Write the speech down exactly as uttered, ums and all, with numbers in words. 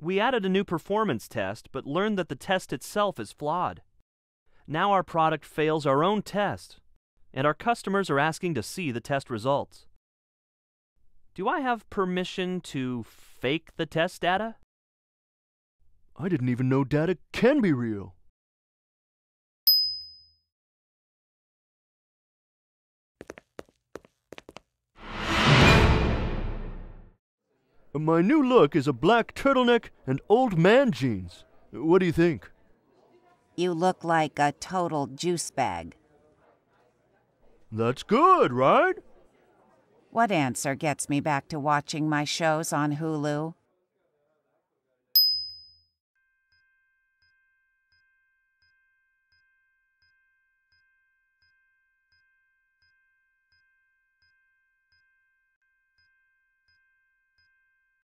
We added a new performance test, but learned that the test itself is flawed. Now our product fails our own test, and our customers are asking to see the test results. Do I have permission to fake the test data? I didn't even know data can be real. My new look is a black turtleneck and old man jeans. What do you think? You look like a total juice bag. That's good, right? What answer gets me back to watching my shows on Hulu?